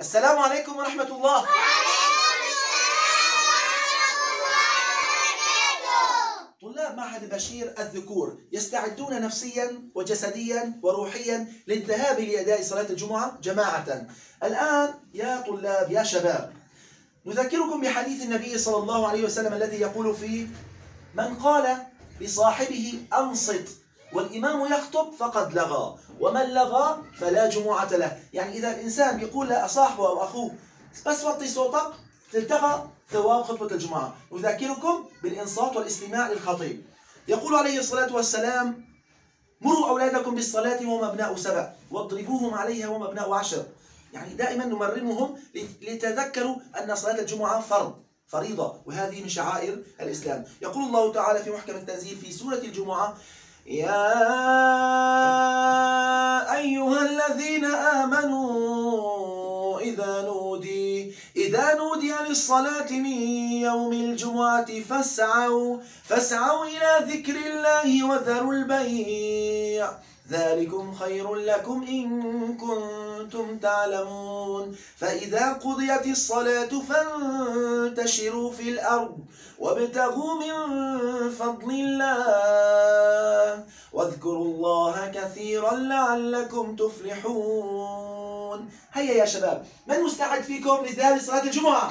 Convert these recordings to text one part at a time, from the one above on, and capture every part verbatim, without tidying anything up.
السلام عليكم ورحمة الله. طلاب معهد بشير الذكور يستعدون نفسيا وجسديا وروحيا للذهاب لأداء صلاة الجمعة جماعة. الآن يا طلاب يا شباب نذكركم بحديث النبي صلى الله عليه وسلم الذي يقول فيه: من قال لصاحبه أنصت والإمام يخطب فقد لغى، ومن لغى فلا جمعة له. يعني إذا الإنسان بيقول لصاحبه أو أخوه بس وطي صوتك تلتغى ثواب خطبة الجمعة. نذكركم بالإنصات والاستماع للخطيب. يقول عليه الصلاة والسلام: مروا أولادكم بالصلاة وهم أبناء سبع واضربوهم عليها وهم أبناء عشر. يعني دائما نمرنهم ليتذكروا أن صلاة الجمعة فرض فريضة، وهذه من شعائر الإسلام. يقول الله تعالى في محكم التنزيل في سورة الجمعة: يا أيها الذين آمنوا إذا نودي إذا نودي للصلاة من يوم الجمعة فاسعوا فاسعوا إلى ذكر الله وذروا البيع ذلكم خير لكم إن كنتم تعلمون. فإذا قضيت الصلاة فانتشروا في الأرض وابتغوا من فضل الله واذكروا الله كثيرا لعلكم تفلحون. هيا يا شباب، من مستعد فيكم لذهاب لصلاة الجمعة؟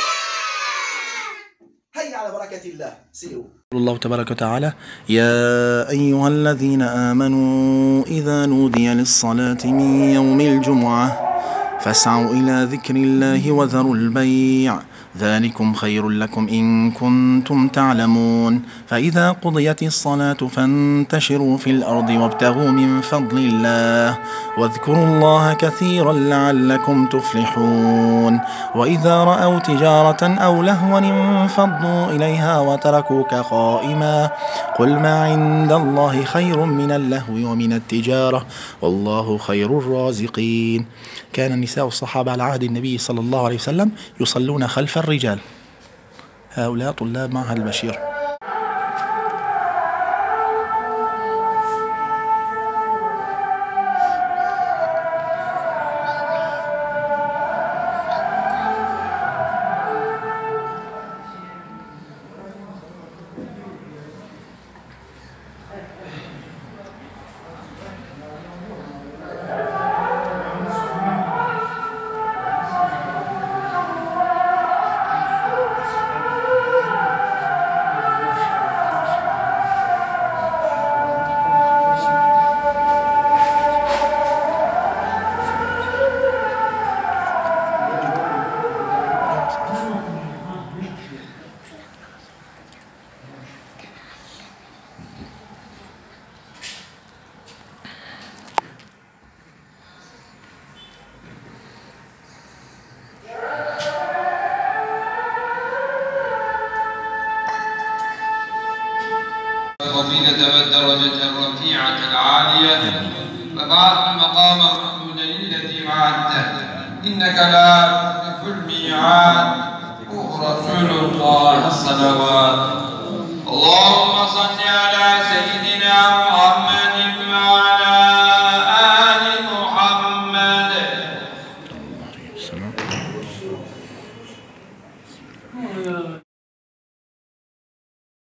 هيا على بركة الله. سيروا. الله تبارك وتعالى: يا أيها الذين آمنوا إذا نودي للصلاة من يوم الجمعة فاسعوا إلى ذكر الله وذروا البيع ذلكم خير لكم إن كنتم تعلمون. فإذا قضيت الصلاة فانتشروا في الأرض وابتغوا من فضل الله واذكروا الله كثيرا لعلكم تفلحون. وإذا رأوا تجارة أو لهوا انفضوا إليها وتركوك قائما قل ما عند الله خير من اللهو ومن التجارة والله خير الرازقين. كان نساء الصحابة على عهد النبي صلى الله عليه وسلم يصلون خلف الرجال. هؤلاء طلاب معهد البشير. الفضيلة والدرجة الرفيعة العالية وبعث مقاما محمودا الذي وعدته إنك لا تخلف الميعاد. رسول الله الصلوات. اللهم صل على سيدنا